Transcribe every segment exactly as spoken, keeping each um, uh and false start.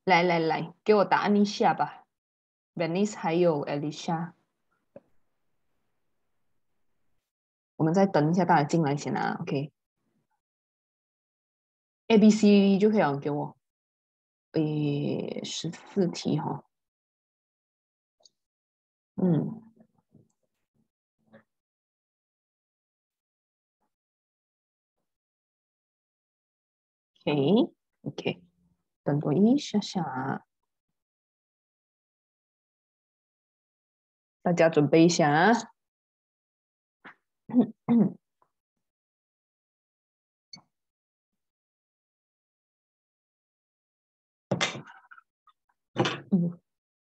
来来来，给我答案一下吧。Venice 还有 Alicia， 我们再等一下大家进来先啊。OK，A、B、C 就可以了，给我。诶，十四题哈。嗯，OK OK，等我一下下啊，大家准备一下啊。嗯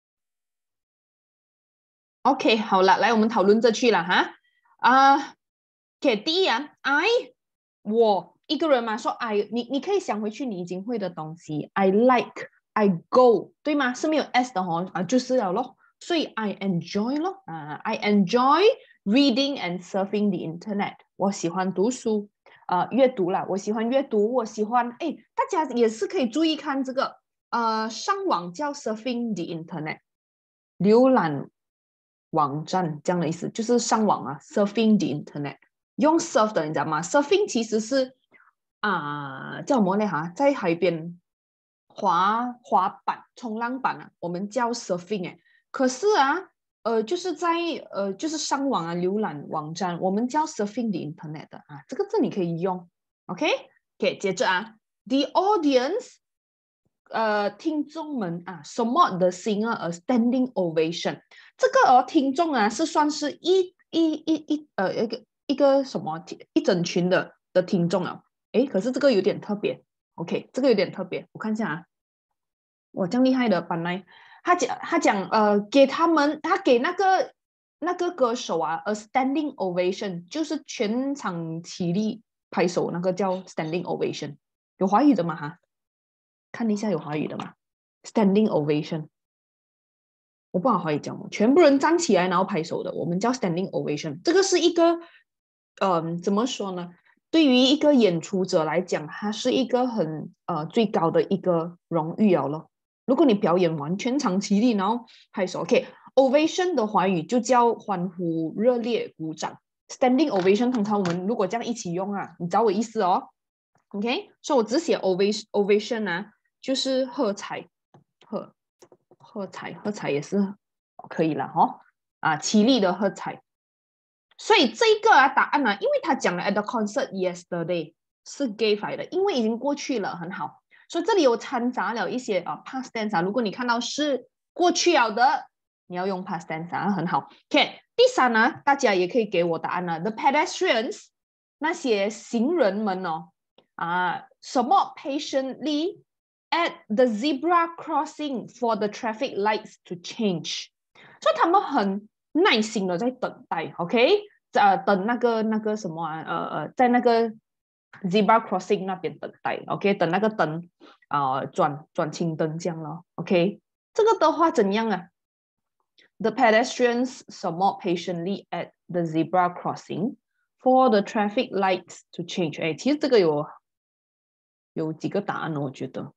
，OK，好了，来我们讨论这去了哈。啊，OK，第一啊，I 我一个人嘛，说 I，你你可以想回去你已经会的东西，I like，I go，对吗？是没有 s 的哦，啊，就是了咯。所以 I enjoy 咯，啊，I enjoy reading and surfing the internet。我喜欢读书，呃，阅读啦，我喜欢阅读，我喜欢，哎，大家也是可以注意看这个，呃，上网叫 surfing the internet，浏览网站这样的意思，就是上网啊，surfing the internet。用 surf 的，你知道吗？surfing 其实是啊、叫什么呢？哈，在海边滑滑板、冲浪板啊，我们叫 surfing 哎。可是啊，呃，就是在呃，就是上网啊，浏览网站，我们叫 surfing the internet 的啊。这个字你可以用，OK？OK，接着啊，the audience。呃，听众们啊，什么 the singer a standing ovation，这个哦，听众啊是算是一一一一呃一个一个什么一整群的的听众啊，诶，可是这个有点特别，OK，这个有点特别，我看一下啊，哇，这样厉害的，本来他讲他讲呃给他们，他给那个那个歌手啊，a standing ovation，就是全场起立拍手，那个叫 standing ovation，有华语的吗？哈？看一下有华语的吗？Standing ovation，我不知道华语讲什么，全部人站起来然后拍手的，我们叫 standing ovation。这个是一个，嗯，怎么说呢？对于一个演出者来讲，它是一个很呃最高的一个荣誉了咯。如果你表演完全场起立，然后拍手，OK，ovation 的华语就叫欢呼、热烈鼓掌。Standing ovation 通常我们如果这样一起用啊，你知道我意思哦？OK，所以我只写 ovation ovation 啊，就是喝彩，喝喝彩，喝彩也是可以了哈、哦。啊，起立的喝彩。所以这个啊答案呢、啊，因为他讲了 at the concert yesterday 是 gave 来的，因为已经过去了，很好。所以这里有掺杂了一些啊 past tense 啊，如果你看到是过去了的，你要用 past tense 啊，很好。OK，第三呢、啊，大家也可以给我答案了。The pedestrians 那些行人们哦，啊，什么 patiently at the zebra crossing for the traffic lights to change，所以他们很耐心的在等待，OK，呃，等那个那个什么啊，呃呃，在那个 zebra crossing 那边等待，OK，等那个灯啊、呃、转转青灯这样咯，OK，这个的话怎样啊？The pedestrians 什么 patiently at the zebra crossing for the traffic lights to change。哎，其实这个有有几个答案呢？我觉得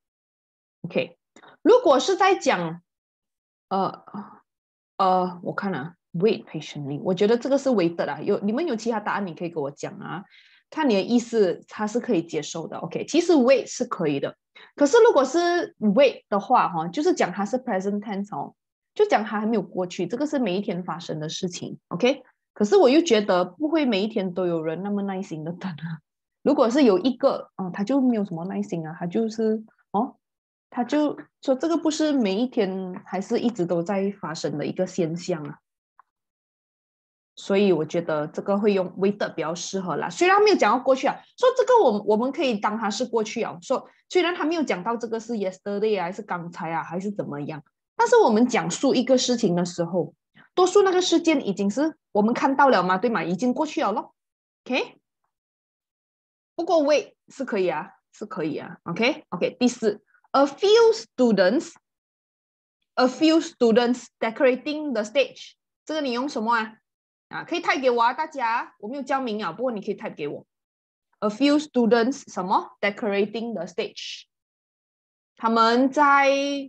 ，OK，如果是在讲，呃呃，我看啊，wait patiently，我觉得这个是 wait 的啊。有你们有其他答案，你可以给我讲啊。看你的意思，它是可以接受的。OK，其实 wait 是可以的，可是如果是 wait 的话，哈，就是讲它是 present tense 哦，就讲它还没有过去，这个是每一天发生的事情。OK，可是我又觉得不会每一天都有人那么耐心的等啊。如果是有一个，嗯，他就没有什么耐心啊，他就是哦，他就说这个不是每一天还是一直都在发生的一个现象啊。所以我觉得这个会用 wait 比较适合啦。虽然他没有讲到过去啊，说这个我们我们可以当它是过去啊。说虽然他没有讲到这个是 yesterday 啊，还是刚才啊，还是怎么样，但是我们讲述一个事情的时候，多数那个事件已经是我们看到了嘛，对吗？已经过去了咯。OK，不过 wait 是可以啊，是可以啊。OK OK，第四，a few students a few students decorating the stage，这个你用什么啊？啊，可以 type 给我啊，大家，我没有教名啊，不过你可以 type 给我。A few students 什么 decorating the stage，他们在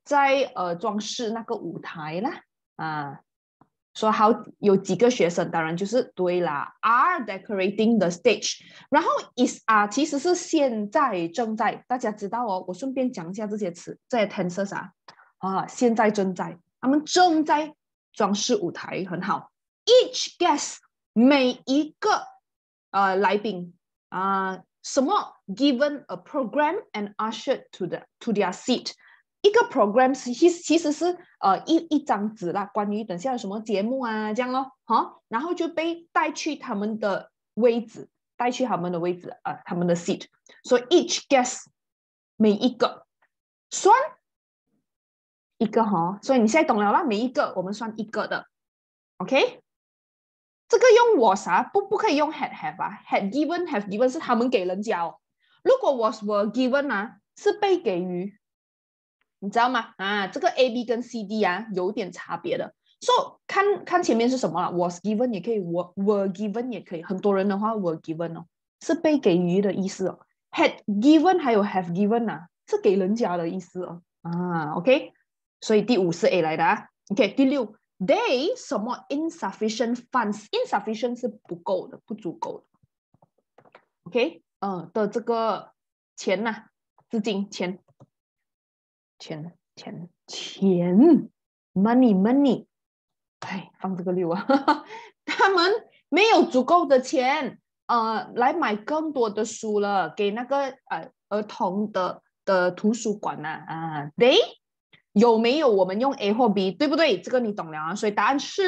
在呃装饰那个舞台啦啊。说好有几个学生，当然就是对啦 ，are decorating the stage。然后 is 啊，其实是现在正在，大家知道哦。我顺便讲一下这些词，这些 tenses 啊，啊，现在正在，他们正在装饰舞台，很好。Each guest 每一个呃来宾啊，什么 given a program and ushered to the to their seat。一个 program 其其实是呃一一张纸啦，关于等下有什么节目啊这样咯，哈，然后就被带去他们的位置，带去他们的位置，呃，他们的 seat。所以 each guest 每一个算一个哈，所以你现在懂了啦，每一个我们算一个的 ，OK？ 这个用 was 啊，不不可以用 had have 啊 ，had given have given 是他们给人家哦，如果 was were given 啊，是被给予。你知道吗？啊，这个 A B 跟 C D 啊有点差别的。So 看看前面是什么了 ，was given 也可以 ，were were given 也可以。很多人的话 were given 哦，是被给予的意思哦。had given 还有 have given 啊，是给人家的意思哦。啊 ，OK， 所以第五是 A 来的啊。OK， 第六 ，they 什么 insufficient funds，insufficient 是不够的，不足够的。OK， 嗯、呃、的这个钱呐、啊，资金钱。钱钱钱 money money， 哎，放这个六啊，他们没有足够的钱，呃，来买更多的书了，给那个呃儿童的的图书馆呐啊，啊 ，they 有没有我们用 A 或 B， 对不对？这个你懂了啊，所以答案是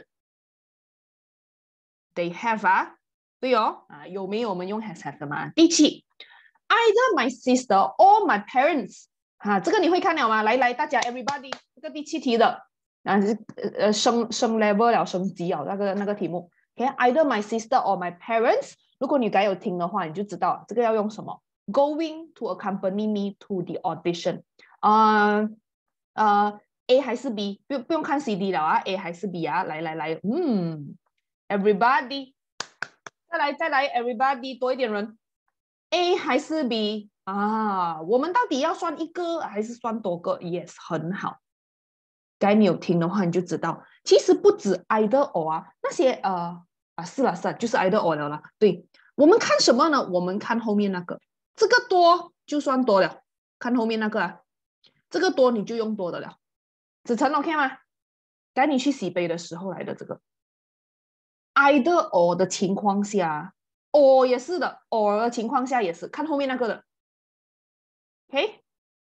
they have 啊，对哦，啊，有没有我们用 has have 的嘛？第七 ，either my sister or my parents。啊，这个你会看了吗？来来，大家 everybody， 这个第七题的，啊，呃升升 level 了，升级了那个那个题目。OK，either、okay? my sister or my parents。如果你该有听的话，你就知道这个要用什么。Going to accompany me to the audition。啊、uh, 呃 ，A 还是 B？ 不不用看 C D 了啊 ，A 还是 B 啊？来来来，嗯 ，everybody， 再来再来 ，everybody 多一点人。A 还是 B？啊，我们到底要算一个还是算多个 ？Yes， 很好。该你有听的话，你就知道，其实不止 either or 啊，那些呃啊是了是了，就是 either or 了啦。对，我们看什么呢？我们看后面那个，这个多就算多了，看后面那个啊，这个多你就用多的了。子晨 OK 吗？该你去洗杯的时候来的这个 either or 的情况下 ，or 也是的 ，or 的情况下也是看后面那个的。OK，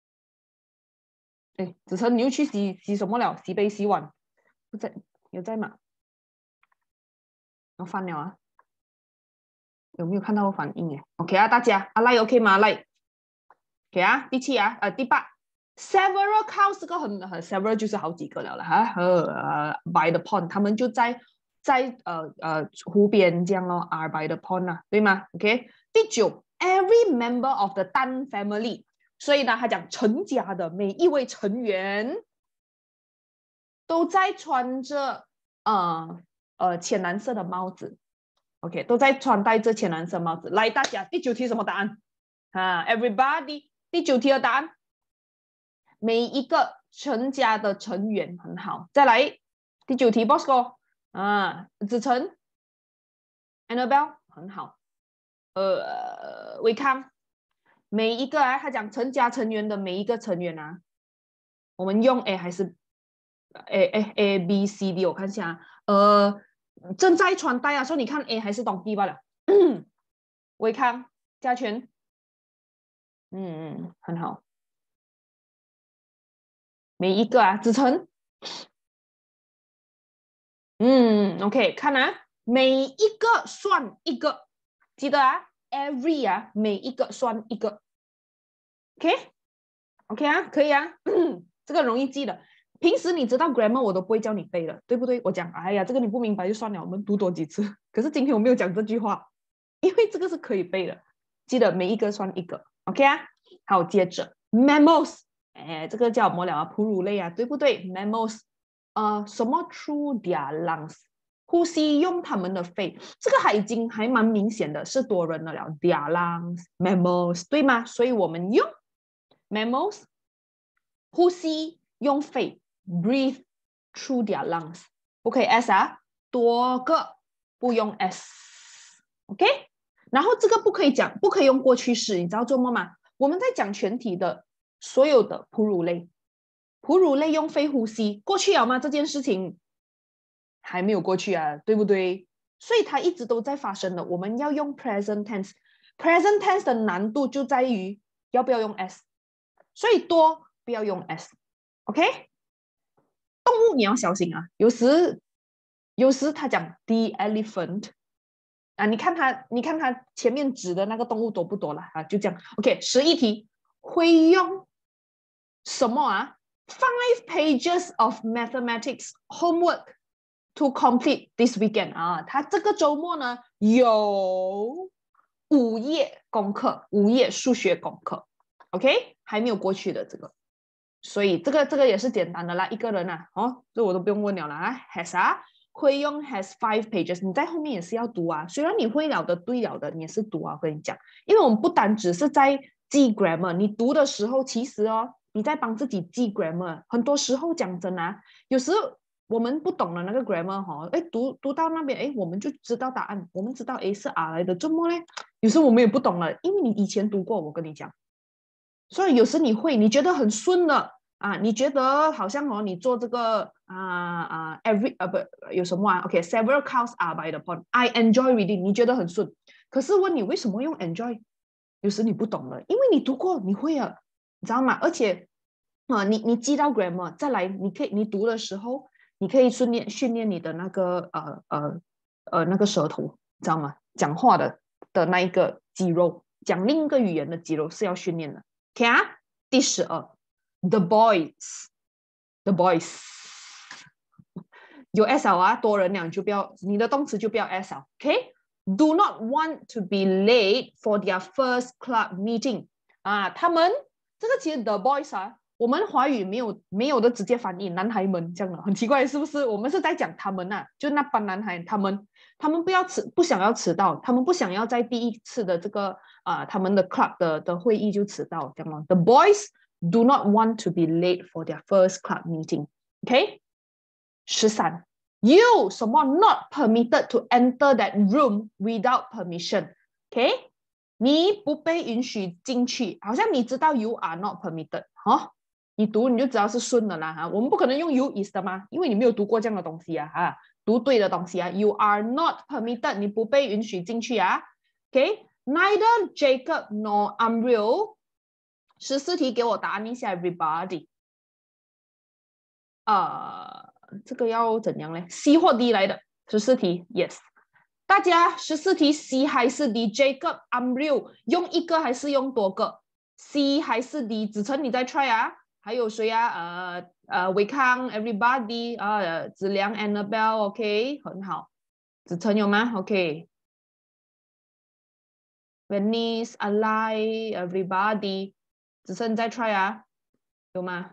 哎，子晨，你又去洗洗什么了？洗杯、洗碗，不在，有在吗？我翻了啊，有没有看到我反应？哎 ，OK 啊，大家，阿赖 OK 吗？阿赖 ，OK 啊，第七啊，呃，第八 ，several cows 这个很很 several 就是好几个了了哈，呃，by the pond， 他们就在在呃呃湖边这样哦 ，are by the pond 啊，对吗 ？OK， 第九 ，every member of the Dan family。所以呢，他讲陈家的每一位成员都在穿着呃呃浅蓝色的帽子 ，OK， 都在穿戴着浅蓝色帽子。来，大家第九题什么答案啊 ？Everybody， 第九题的答案，每一个陈家的成员很好。再来第九题 ，Bosco 啊，子晨 ，Annabelle 很好，呃，维康。每一个啊，他讲陈家成员的每一个成员啊，我们用 A 还是 A A A B C D？ 我看一下，呃，正在穿戴啊，所以你看 A 还是懂 B 罢了。维康、嘉全，嗯嗯，很好。每一个啊，子晨，嗯 ，OK， 看啊，每一个算一个，记得啊 ，every 啊，每一个算一个 ，OK。OK 啊，可以啊，这个容易记的。平时你知道 grammar 我都不会叫你背的，对不对？我讲，哎呀，这个你不明白就算了，我们读多几次。可是今天我没有讲这句话，因为这个是可以背的，记得每一个算一个 ，OK 啊。好，接着 mammals， 哎，这个叫什么了啊？哺乳类啊，对不对 ？mammals， 呃，什么 through their lungs， 呼吸用他们的肺，这个还已经还蛮明显的，是多人的了 their lungs，mammals， 对吗？所以我们用 mammals 呼吸用肺 breathe through their lungs， 不可以 s 啊，多个不用 s，OK？、okay? 然后这个不可以讲，不可以用过去式，你知道做么吗？我们在讲全体的所有的哺乳类，哺乳类用肺呼吸，过去了吗？这件事情还没有过去啊，对不对？所以它一直都在发生的。我们要用 present tense，present tense 的难度就在于要不要用 s， 所以多不要用 s，OK？、Okay? 动物你要小心啊，有时有时他讲 the elephant。啊，你看它，你看它前面指的那个动物多不多了啊？就这样 ，OK， 十一题会用什么啊 ？Five pages of mathematics homework to complete this weekend 啊，它这个周末呢有五页功课，五页数学功课 ，OK， 还没有过去的这个，所以这个这个也是简单的啦，一个人啊，哦，这我都不用问了啦啊 ，has 啊。会用 has five pages， 你在后面也是要读啊。虽然你会了的、对了的，你也是读啊。我跟你讲，因为我们不单只是在记 grammar， 你读的时候，其实哦，你在帮自己记 grammar。很多时候讲真啊，有时我们不懂的那个 grammar 哈、哦，哎，读读到那边，哎，我们就知道答案，我们知道哎是 R 来的，怎么嘞？有时我们也不懂了，因为你以前读过，我跟你讲，所以有时你会，你觉得很顺的。啊，你觉得好像哦，你做这个啊啊 every 呃不有什么啊 ？OK， several cows are by the pond. I enjoy reading， 你觉得很顺。可是问你为什么用 enjoy， 有时你不懂了，因为你读过，你会了，你知道吗？而且啊，你你记到 grammar， 再来你可以你读的时候，你可以训练训练你的那个呃呃呃那个舌头，知道吗？讲话的的那一个肌肉，讲另一个语言的肌肉是要训练的。OK 啊，第十二。The boys, the boys， 有 s 啊，多人了就不要，你的动词就不要 s 了 ，OK？Do not want to be late for their first club meeting 啊，他们这个其实 the boys 啊，我们华语没有没有的直接翻译，男孩们这样的，很奇怪是不是？我们是在讲他们啊，就那帮男孩，他们他们不要迟，不想要迟到，他们不想要在第一次的这个啊，他们的 club 的的会议就迟到，这样吗 ？The boys。Do not want to be late for their first club meeting. OK， 十三 ，You 什么 not permitted to enter that room without permission. OK， 你不被允许进去，好像你知道 you are not permitted 哈、哦，你读你就知道是顺的啦哈。我们不可能用 you is 的嘛，因为你没有读过这样的东西啊哈，读对的东西啊。You are not permitted， 你不被允许进去啊。OK，Neither Jacob nor Amriel。十四题给我答案一下 ，everybody。呃，这个要怎样呢 ？C 或 D 来的十四题 ，yes。大家十四题 C 还是 D？Jacob Amriel 用一个还是用多个 ？C 还是 D？ 子晨你再 try 啊？还有谁啊？呃呃，伟康 ，everybody 啊、呃，子良 ，Annabelle，OK，、okay? 很好。子晨有吗 ？OK。Venice，Alai，everybody。只剩再 try 啊，有吗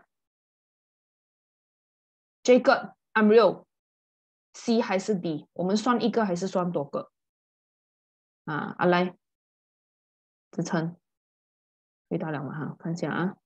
？Jacob Amriel C 还是 D？ 我们算一个还是算多个？啊，阿来，子琛，回答了吗？哈，看一下啊。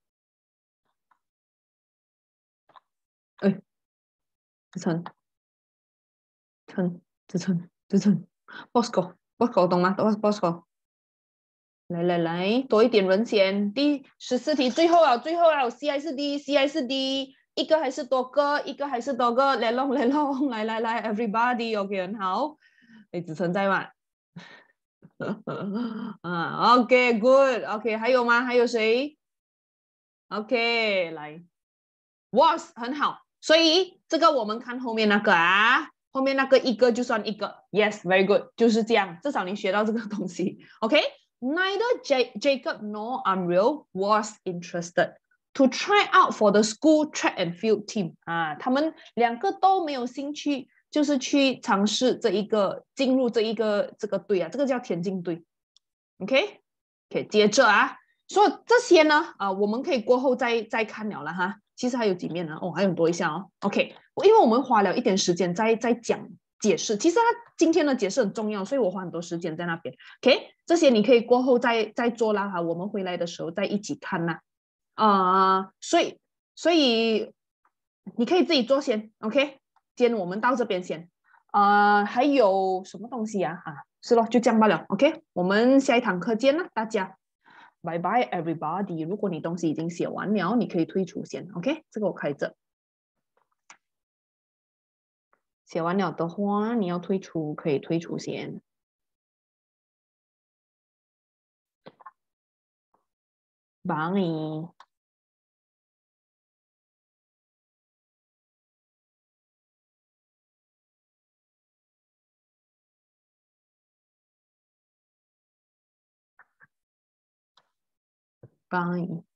哎，子琛，琛，子琛，子琛 ，Bosco，Bosco 懂吗 ？Bosco，来来来，多一点人先。第十四题最后了，最后了 ，C 还是 D？C 还是 D？一个还是多个？一个还是多个？来龙来龙，来来来 ，everybody，OK，、okay, 很好。哎，子琛在吗？啊 ，OK，good，OK，、okay, 还有吗？还有谁 ？OK， 来 ，was 很好。所以这个我们看后面那个啊，后面那个一个就算一个 ，yes，very good， 就是这样。至少你学到这个东西 ，OK。Neither J Jacob nor Amriel was interested to try out for the school track and field team 啊，他们两个都没有兴趣，就是去尝试这一个进入这一个这个队啊，这个叫田径队 ，OK， OK， 接着啊，所以这些呢啊，我们可以过后再再看了了哈。其实还有几面呢，哦，还有多一下哦 ，OK， 因为我们花了一点时间在在讲解释，其实他今天的解释很重要，所以我花很多时间在那边 ，OK， 这些你可以过后再再做啦哈，我们回来的时候再一起看啦。啊、呃，所以所以你可以自己做先 ，OK？今天我们到这边先。啊、呃，还有什么东西啊？啊，是咯，就这样罢了，OK？我们下一堂课见了，大家，拜拜，everybody。如果你东西已经写完了，你可以退出先，OK？这个我开着。写完了的话，你要退出，可以退出先。Bye。Bye。